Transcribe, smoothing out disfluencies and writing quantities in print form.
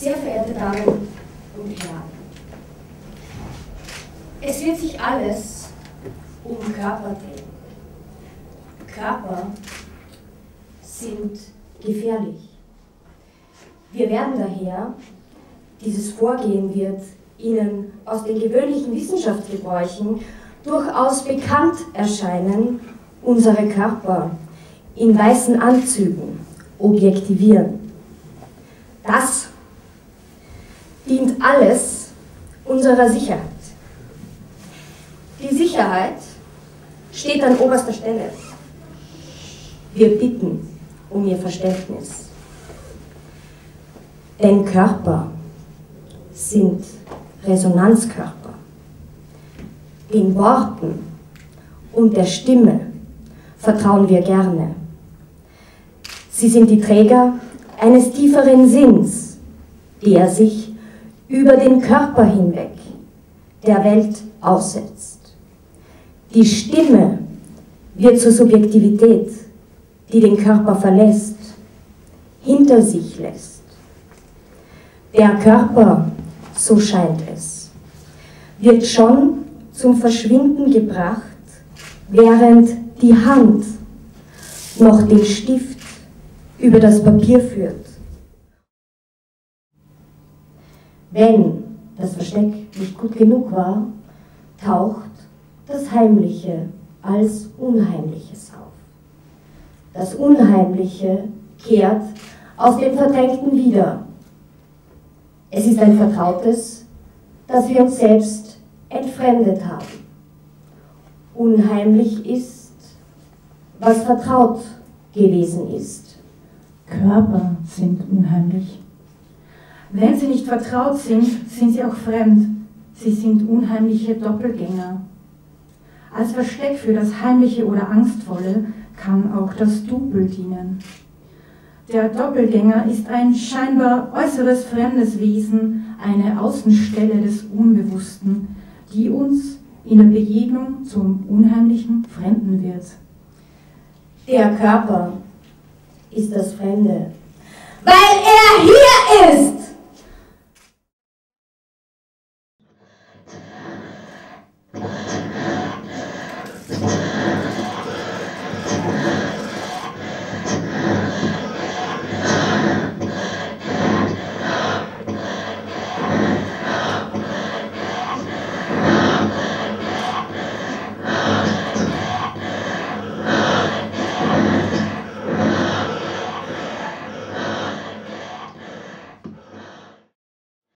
Sehr verehrte Damen und Herren, es wird sich alles um Körper drehen. Körper sind gefährlich. Wir werden daher, dieses Vorgehen wird Ihnen aus den gewöhnlichen Wissenschaftsgebräuchen durchaus bekannt erscheinen, unsere Körper in weißen Anzügen objektivieren. Das dient alles unserer Sicherheit. Die Sicherheit steht an oberster Stelle. Wir bitten um Ihr Verständnis. Denn Körper sind Resonanzkörper. Den Worten und der Stimme vertrauen wir gerne. Sie sind die Träger eines tieferen Sinns, der sich über den Körper hinweg der Welt aussetzt. Die Stimme wird zur Subjektivität, die den Körper verlässt, hinter sich lässt. Der Körper, so scheint es, wird schon zum Verschwinden gebracht, während die Hand noch den Stift über das Papier führt. Wenn das Versteck nicht gut genug war, taucht das Heimliche als Unheimliches auf. Das Unheimliche kehrt aus dem Verdrängten wieder. Es ist ein Vertrautes, das wir uns selbst entfremdet haben. Unheimlich ist, was vertraut gewesen ist. Körper sind unheimlich. Wenn sie nicht vertraut sind, sind sie auch fremd. Sie sind unheimliche Doppelgänger. Als Versteck für das Heimliche oder Angstvolle kann auch das Double dienen. Der Doppelgänger ist ein scheinbar äußeres fremdes Wesen, eine Außenstelle des Unbewussten, die uns in der Begegnung zum unheimlichen Fremden wird. Der Körper ist das Fremde, weil er hier ist.